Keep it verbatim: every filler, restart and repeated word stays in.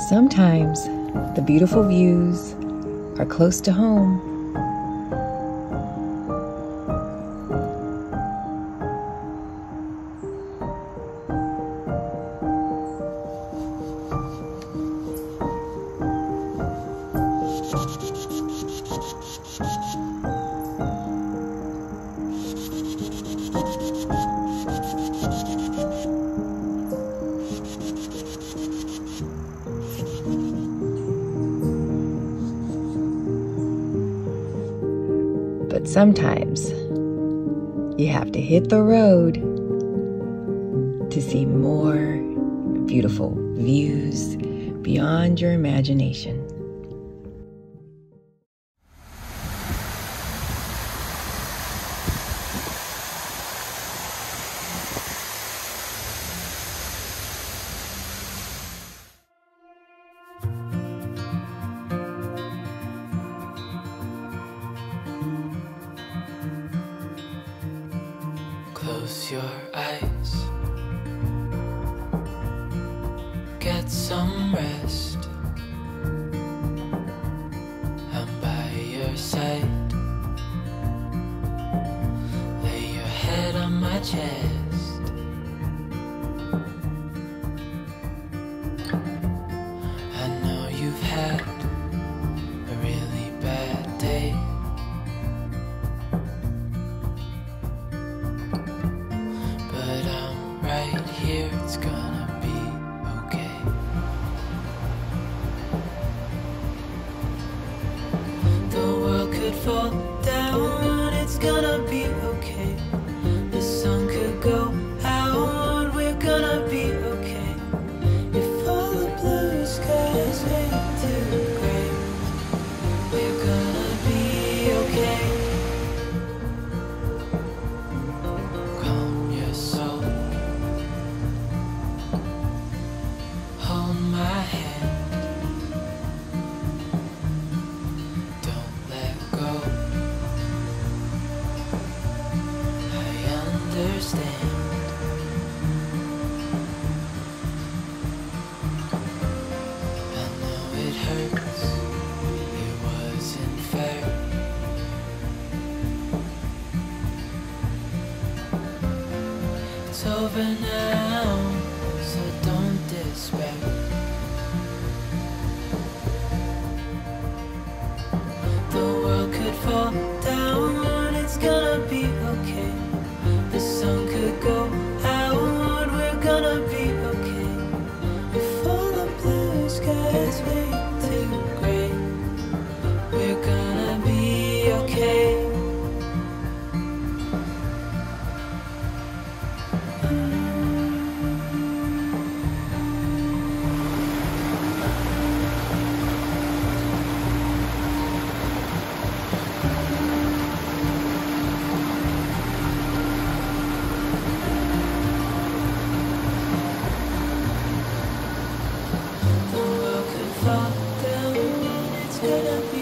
Sometimes the beautiful views are close to home. But sometimes you have to hit the road to see more beautiful views beyond your imagination. Close your eyes, get some rest. I'm by your side, lay your head on my chest. I know you've had a really bad day, but I'm right here, it's gonna be okay. The world could fall down, it's gonna be okay. The sun could go out, we're gonna be okay. If all the blue skies fade to gray, we're gonna be okay. Calm your soul, hold my hand, don't let go. I understand. I know it hurts, it wasn't fair. It's over now, so don't despair. The world could fall down, it's gonna be okay. The sun could go out, we're gonna be okay. If all the blue skies fade to gray, we're gonna be okay. The world could fall down, it's gonna be